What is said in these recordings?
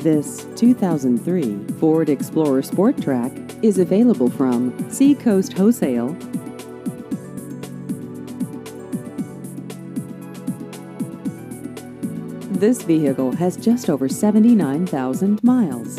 This 2003 Ford Explorer Sport Trac is available from Seacoast Wholesale. This vehicle has just over 79,000 miles.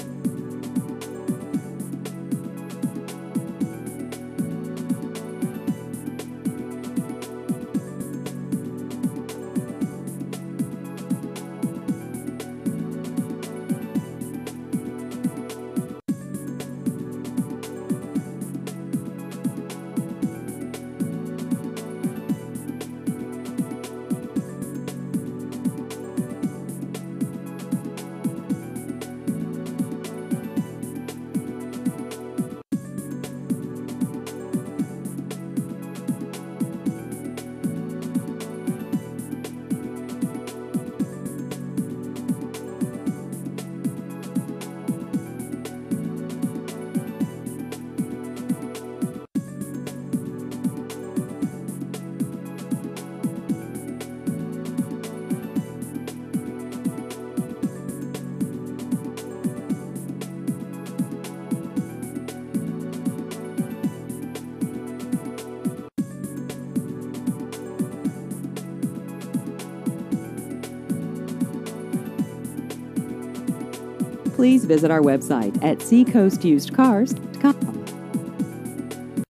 Please visit our website at seacoastusedcars.com.